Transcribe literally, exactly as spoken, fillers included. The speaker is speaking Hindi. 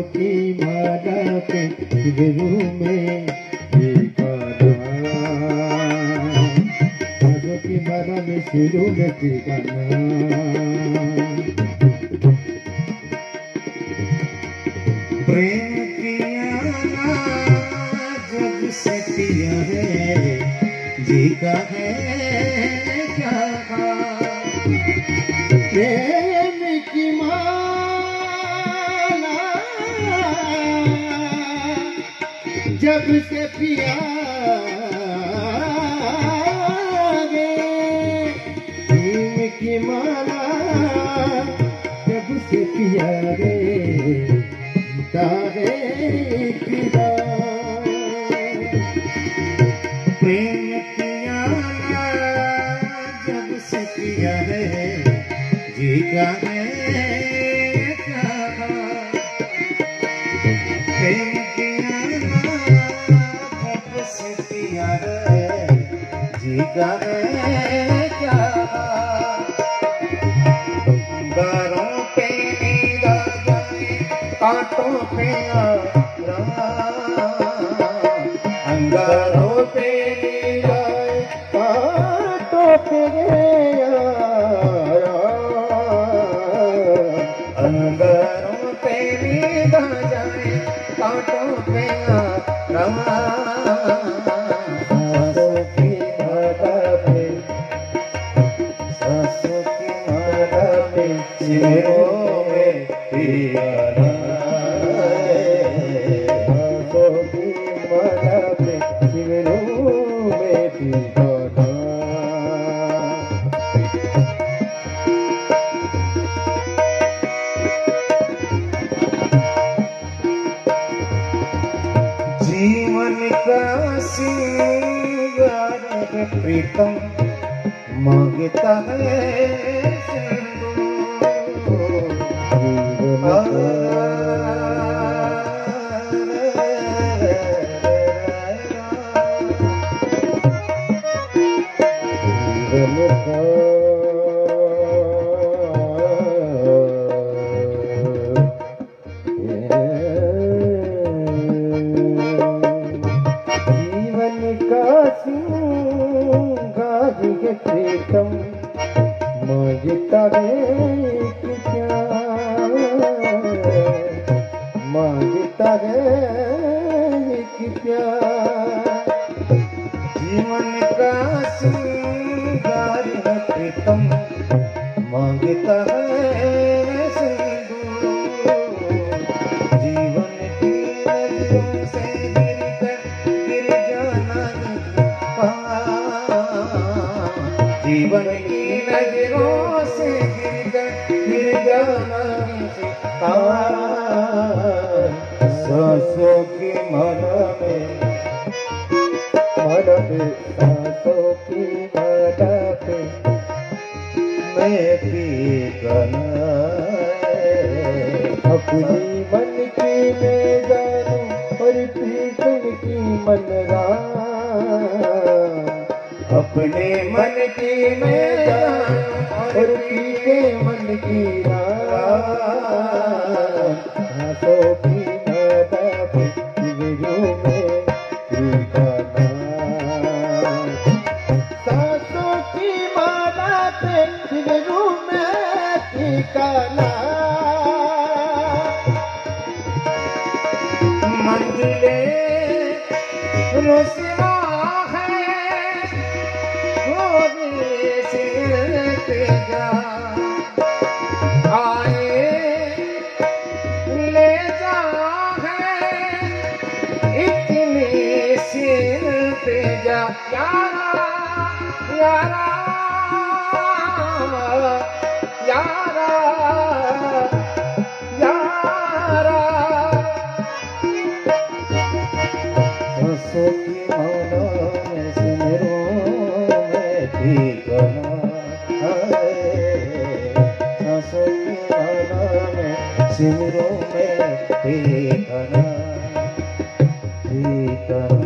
की माला पे शिविरों में ठिकाना, सांसों की माला में शिविरों में ठिकाना। प्रेम किया ना जब से पिया है, जी का है क्या प्रेम की माला जब से पिया गे, प्रेम की माला जब से पिया गे, तारे पिया। प्रेम किया ना जब से पिया है, जी का है क्या प्रेम किया ना जब से पिया है, जी का है क्या। अंगारों पे कांटों पे अंगारों पे कांटों पे अंगारों पे नीदा जाए कांटों पे सांसों की माला पे सांसों की माला पे शिविरों में ठिकाना, सांसों की माला पे शिविरों में ठिकाना। जीवन का सिंगार है प्रीतम, मांगता है सिंदूर। प्रीतम मांगता है कि क्या, मांगता है कि क्या। जीवन का सिंगार है प्रीतम, मांगता है सिंदूर। जीवन की नजरों से गिरकर गिर जाना जीवन की नजरों से गिरकर गिर जाना सांसों की माला में माला पे सांसों की माला पे मैं पीगना अपनी मन की मैं जानूं और पीगन की मनरा, अपने मन की मैं जानूं और पीके मन की सांसों की माला पे शिविरों में ठिकाना, सांसों की माला पे शिविरों में ठिकाना। मंजिले रुसवा आए ले जा है इतनी सिर पे जा यारा यारा यारा यारा। सांसों की माला में सिमरों में ठिकाना, सांसों की माला में सिमरों में ठिकाना ठिकाना।